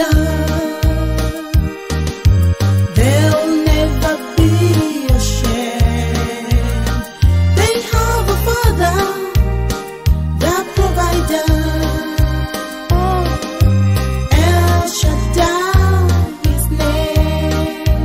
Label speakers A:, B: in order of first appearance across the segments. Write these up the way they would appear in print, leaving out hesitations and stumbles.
A: they'll never be ashamed. They have a Father, the provider. El Shaddai, his name.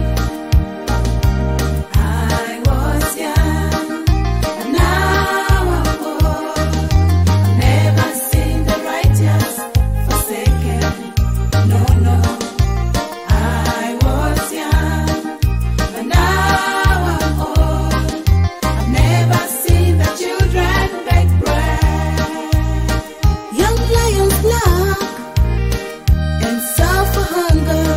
A: I was young, and now I'm old. Never seen the righteous forsaken. No, no. I was young, but now I'm old. I've never seen the children beg bread. Young lions lack and suffer hunger,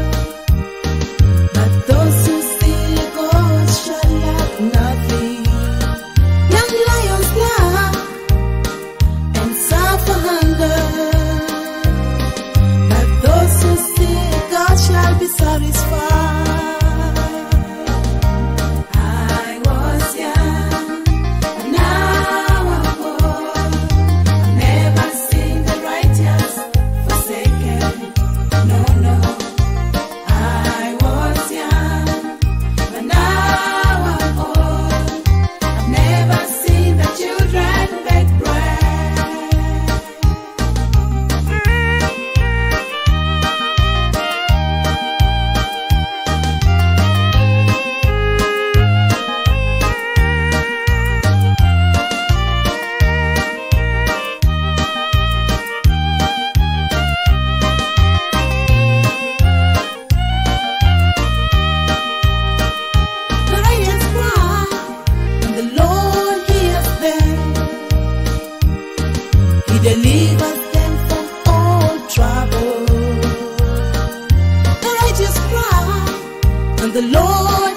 A: but those who seek God shall lack nothing. Young lions lack and suffer hunger, but those who seek God shall be satisfied. I was young, and now I'm old. I've never seen the righteous forsaken. No, no. I was young, but now I'm old. I've never seen the children beg bread. The lions cry, and the Lord hears them. He delivers them from all trouble. The righteous cry, and the Lord